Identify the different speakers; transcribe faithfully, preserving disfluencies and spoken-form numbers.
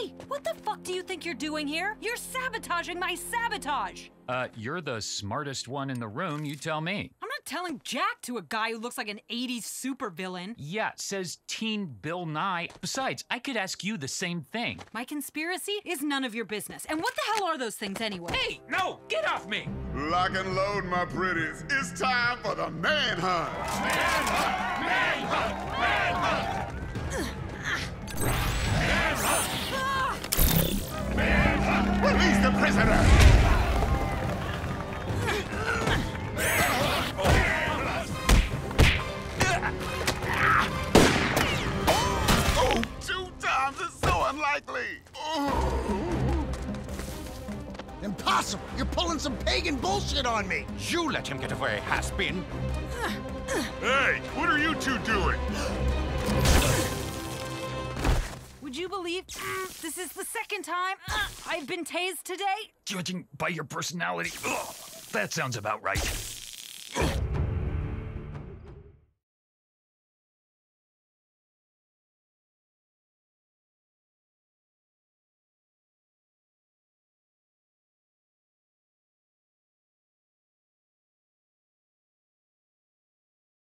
Speaker 1: Hey, what the fuck do you think you're doing here? You're sabotaging my sabotage!
Speaker 2: Uh, you're the smartest one in the room, you tell me.
Speaker 1: I'm not telling Jack to a guy who looks like an eighties supervillain.
Speaker 2: Yeah, says Teen Bill Nye. Besides, I could ask you the same thing.
Speaker 1: My conspiracy is none of your business. And what the hell are those things anyway?
Speaker 2: Hey, no, get off me!
Speaker 3: Lock and load, my pretties. It's time for the manhunt.
Speaker 2: Manhunt! Manhunt! Manhunt! Manhunt! Manhunt!
Speaker 3: Release the prisoner! Oh, two times is so unlikely. Oh.
Speaker 4: Impossible! You're pulling some pagan bullshit on me!
Speaker 5: You let him get away, has-been.
Speaker 3: Hey, what are you two doing?
Speaker 1: Would you believe mm, this is the second time uh, I've been tased today?
Speaker 2: Judging by your personality, ugh, that sounds about right.